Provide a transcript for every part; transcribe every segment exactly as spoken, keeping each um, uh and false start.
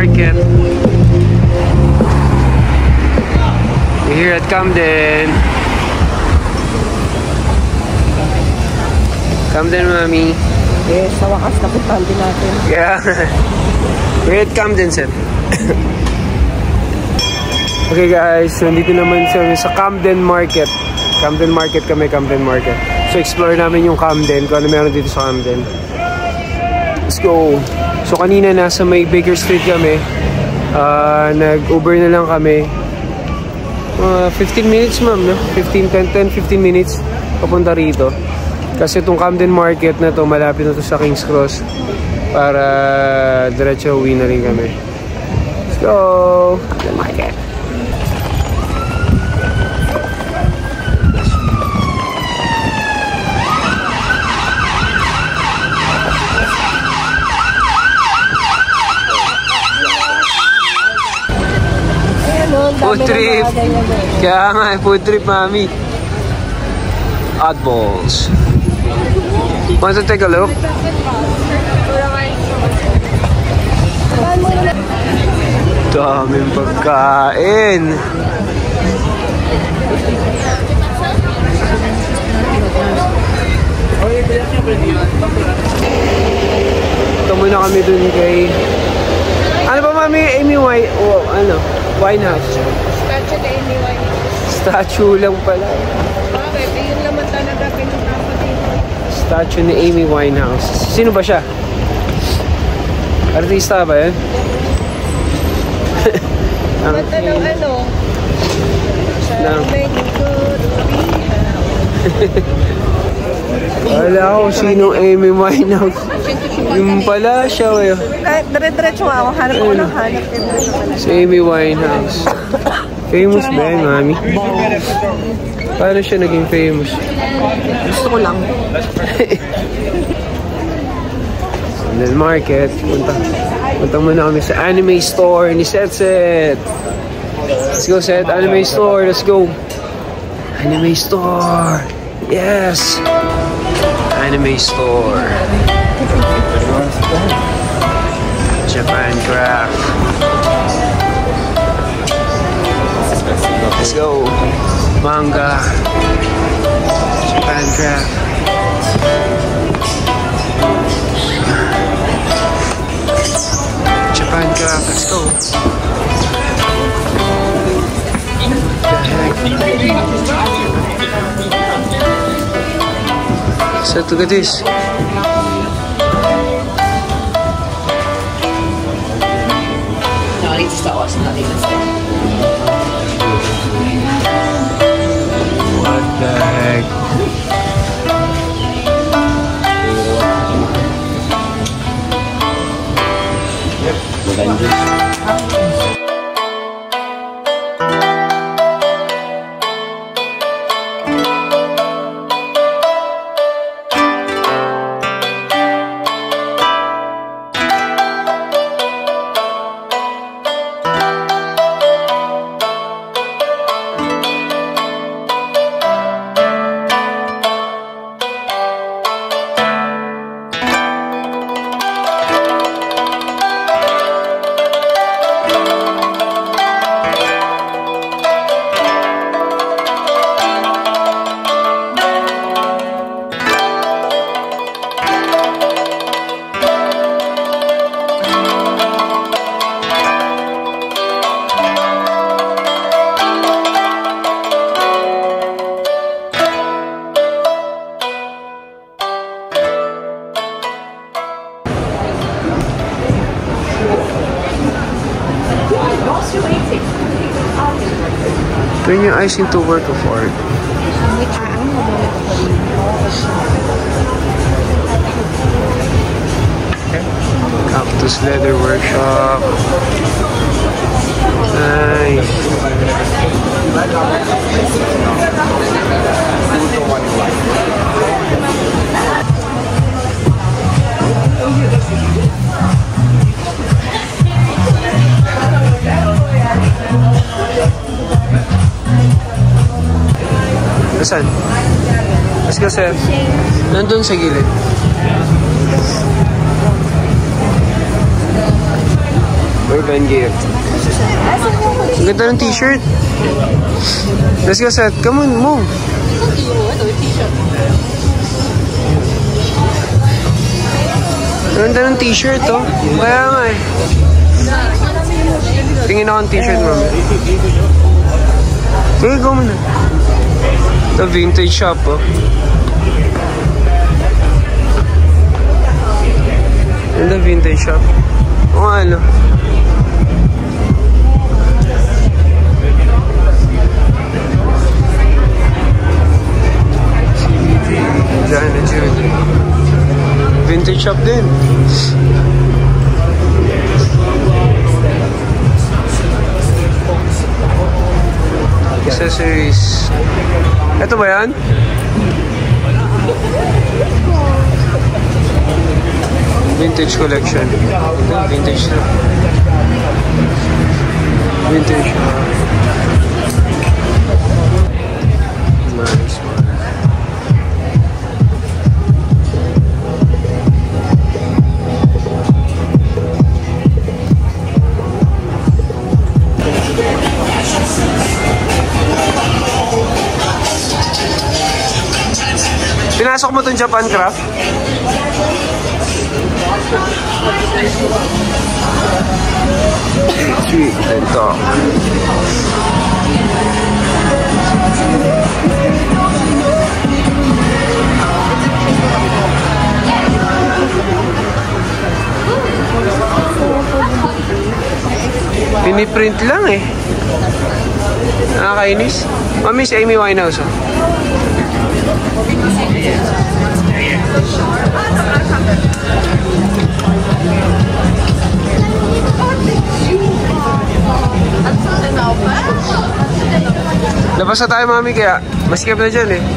Market. We're here at Camden. Camden, mami. Yes, sa wakas napuntahan din natin. Yeah. We're at Camden, sir. Okay guys, so nandito naman sa Camden Market. Camden Market kami, Camden Market. So explore namin yung Camden, kung ano meron dito sa Camden. Let's go. So kanina nasa may Baker Street kami. Uh, Nag-Uber na lang kami. Uh, fifteen minutes ma'am, no? fifteen, ten, ten, fifteen minutes papunta rito. Kasi itong Camden Market na to malapit na to sa King's Cross. Para diretso uwi na rin kami. Let's go! Camden Market. Food trip. Kaya nga, food trip, mami. Oddballs. Want to take a look? Daming pagkain. Ito muna kami dun kay... Ano ba, mami? Amy White? Oh, ano? Winehouse. Statue na Amy Winehouse. Statue lang pala. Bakit? Eh, yun naman talaga pinuntahan dito. Statue ni Amy Winehouse. Sino ba siya? Artista ba yun? Mata ng ano? Ng... Wala ako sinong Amy Winehouse. Yung pala siya. Dire-diretso nga ako. Hanap ko ng hanap. Si Amy Winehouse. Famous ba yun, mami? Paano siya naging famous? Gusto ko lang. Camden Market. Punta, punta muna kami sa anime store ni Set Set. Let's go, Set. Anime store. Let's go. Anime store. Yes. Anime store. Japan craft. Let's go. Manga. Japan craft. Japan craft. Let's go. What the heck? So look at this. What the heck? Yep. Turn your eyes into a work of art. Cactus leather workshop. Nice. Saan? Let's go, sir. Nandun sa gilid. We're urban gear. Ang ganda ng t-shirt. Let's go, Seth. Come on, move. Ang ganda ng t-shirt, oh. Kaya nga eh. Tingin ako ng t-shirt, mami. Sige, go muna. Ito, vintage shop, oh. Ito, vintage shop. O ano. Diyan na dyan. Vintage shop din. Accessories. Ito ba yan? Vintage collection. Ito, vintage na. Vintage na. Nice one. Pinasok mo itong Japan craft? Sweet, ito. Piniprint lang eh. Nakakainis. Oh, Miss Amy Winehouse, oh. Labas na tayo, mami, kaya maskip na dyan eh.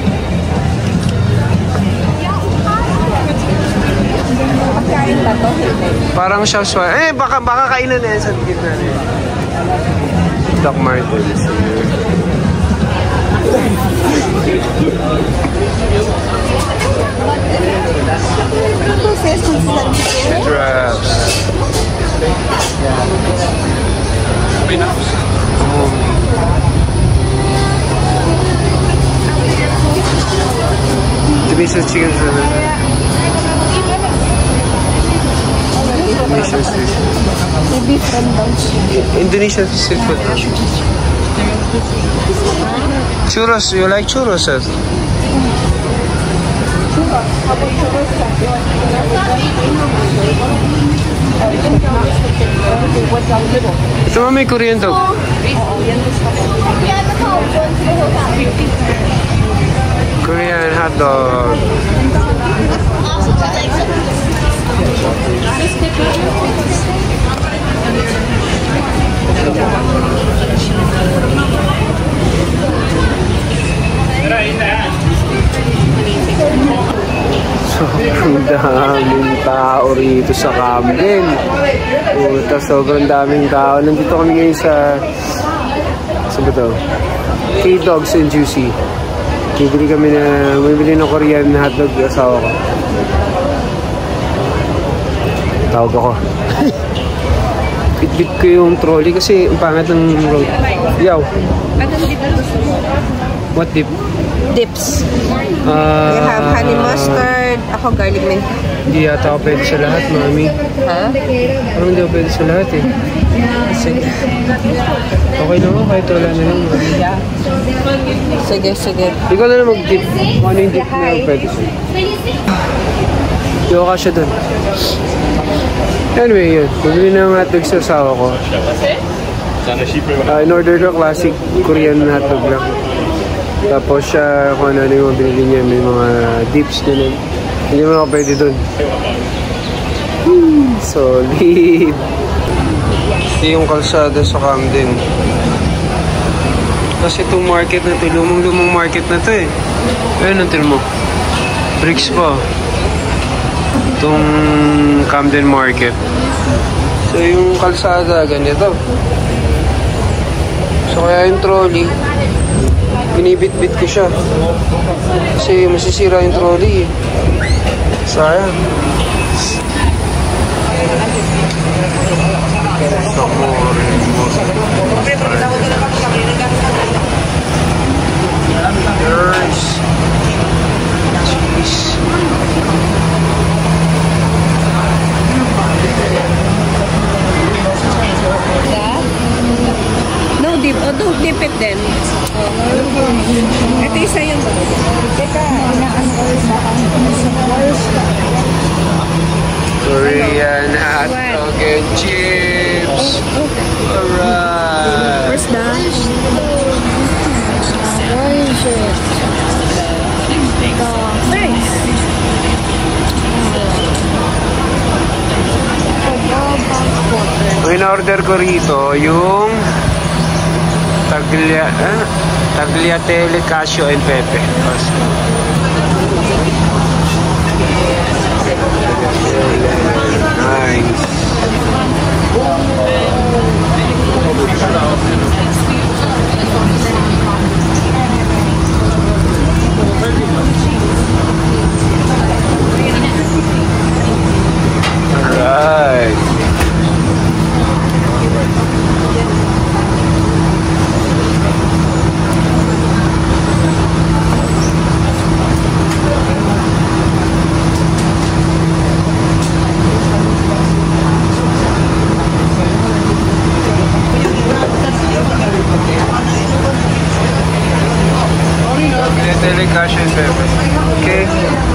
Parang siya swa. Eh, baka, baka kainan na yan sa gitna na yan. Doc Martens. Head wraps. Oh. Delicious chicken salad. Indonesian seafood. Indonesian seafood. Churros, you like churros, sir? Ito mo may Korean dog. Korean hot dog. Sobrang daming tao rito sa Camden. Puta, sobrang daming tao. Nandito kami ngayon sa sa ba ito? K-Dogs and Juicy. Bibili kami na, bibili ng Korean hotdog yung asawa ko. Tawag ako. Bit-bit ko yung trolley kasi ang pangat ng road. Yaw. Anong dip gusto mo? What dip? Dips. Uh, You have honey mustard. Ako garlic mint. Hindi yata ako pwede sa lahat, mami. Ha? Parang hindi ako pwede sa lahat eh. Sige. Okay naman, kahit wala na lang. Sige, sige. Ikaw na lang mag-dip. Kung ano yung dip na yung pwede siya. Hindi ako kasya dun. Anyway, yun. Bumili na ng hotdog sa asawa ko. Uh, in order ko, classic Korean hotdog lang. Tapos siya, kung ano yung binili niya, may mga dips na nun. Hindi mo ako pwede dun. Hmm, solid. Ito yung kalsada sa Camden. Kasi itong market na ito, lumang-lumang market na ito eh. Ayun, natin mo. Bricks pa. Itong Camden Market. So yung kalsada, ganito. So kaya yung trolley, binibit-bit ko siya. Kasi masisira yung trolley eh. Sayang. So more and more. Yours. Cheese. No dip. Oh, don't dip it then. Ito isa yun ba? Teka, Korean hot dog and chips. Alright. Where's that? Where is it? Nice. Ang in-order ko rito, yung taglia, eh? tagliatelle, casio, and pepe. Nice. Alright. Delicate pepe. Okay.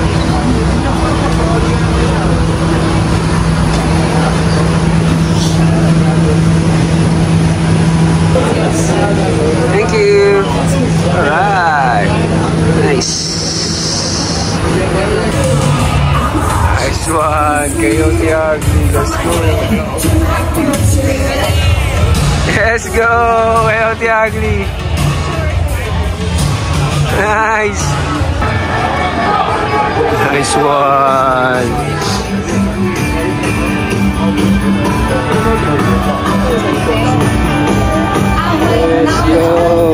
Thank you. Alright. Nice. Nice one. Kayo tiyag. Let's go. Let's go. Kayo tiyagli. Nice. Nice one. Let's go.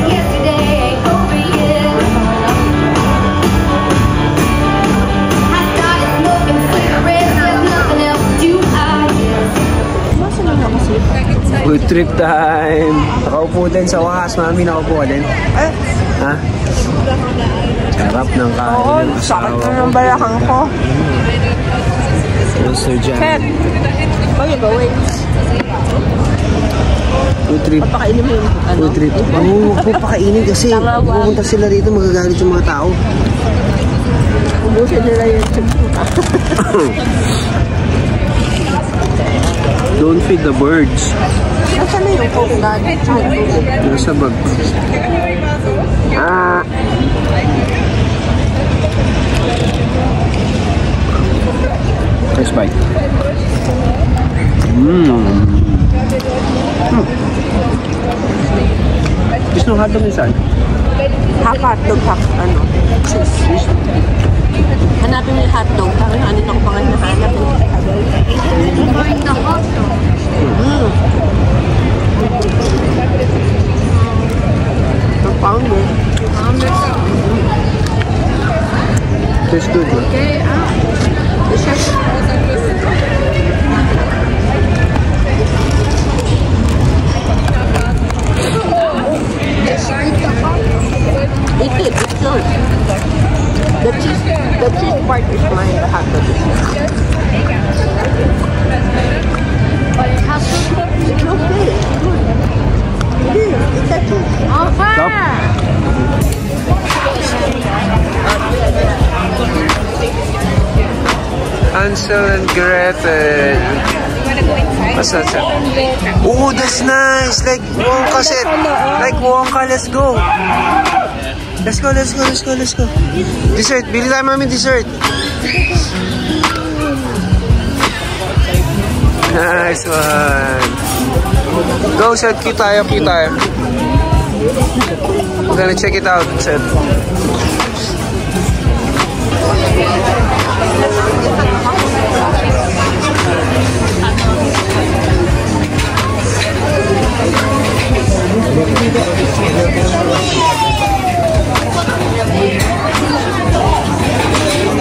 Food trip time. Nakaupo din sa wakas, mami. Nakaupo ka din. Eh? Ha? Sarap ng kain. Oo, sakit na ng balakang ko. Also dyan. Kat, where you going? Food trip. Papakainin mo yung ano? Food trip. Oo, oh, huwag po pakainin kasi pupunta sila rito, magagalit yung mga tao. Ubusin nila yung chips mo. Don't feed the birds. Nasaan na yung coke dad? Nasa bag. Ah. First bite. Mmm. Hmm. There's no hot dog inside. Half hotdog, half ano? Cheese. Hanapin mo yung hotdog. Parang ano na ko pa nga nahanap. Find the hotdog. Mm. The pounder. Tastes good, man. Okay, ah. The chef. Eat it, it's good. The cheese, the cheese part is mine, the hot dog is mine. But it has to cook. It's okay, it's good. It is, it's a cheese. Okay. Stop. Hansel and Gretel. What's that? Oh, that's nice. Like Wonka set. Like Wonka. Let's go. Let's go, let's go, let's go, let's go. Dessert. Bili tayo, mami, dessert. Nice one. Go, Seth. Cute tayo, cute tayo. We're gonna check it out, Seth.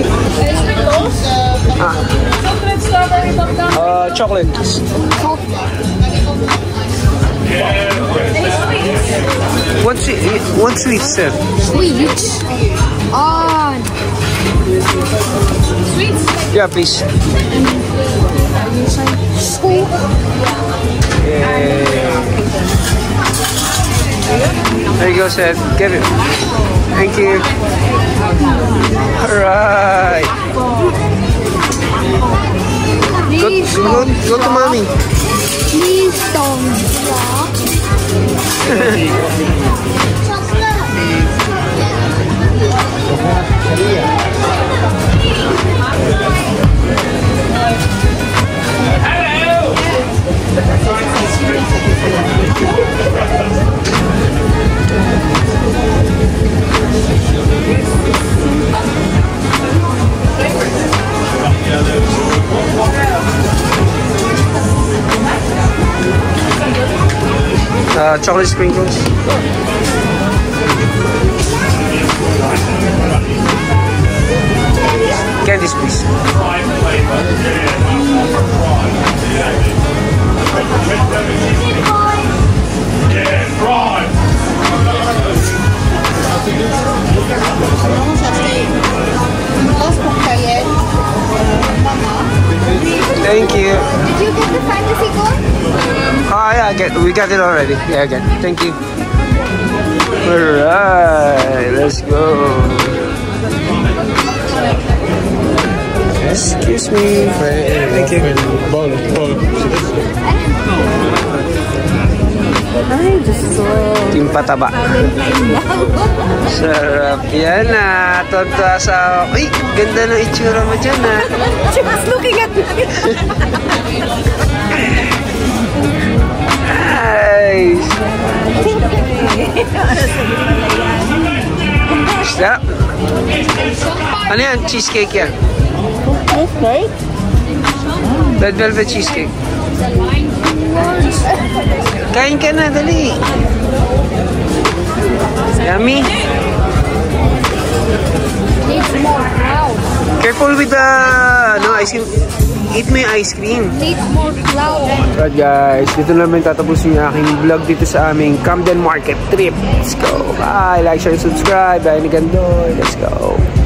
Ah. Uh, chocolate. What sweet? What sweet, sir? Sweets. On. Sweets? Yeah, please. School. Yeah. There you go, sir. Get it. Thank you. Alright. Go, go, go to mommy. Please don't drop. Uh, chocolate sprinkles. Candies, please. Thank you. Did you get the fantasy code? Ah, yeah, I get. We got it already. Yeah, I get. Thank you. Alright, let's go. Excuse me. Thank you. Ay, Diyos ko. Yung pataba. Sarap yan ah. Tonto sa... Uy, ganda ng itsura mo dyan ah. She was looking at me. Nice. Sarap. Ano yan? Cheesecake yan. Cheesecake? Red velvet cheesecake. Kain ka na, dali. Yummy. Needs more cloud. Careful with the no ice cream. Eat mo yung ice cream. Needs more cloud. Alright guys, dito naman tatapusin yung aking vlog dito sa aming Camden Market trip. Let's go. Bye. Like, share, subscribe. Bye ni Gandoy. Let's go.